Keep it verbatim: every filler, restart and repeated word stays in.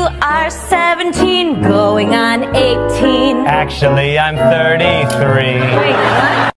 are seventeen, going on eighteen. Actually, I'm thirty-three. Wait, what?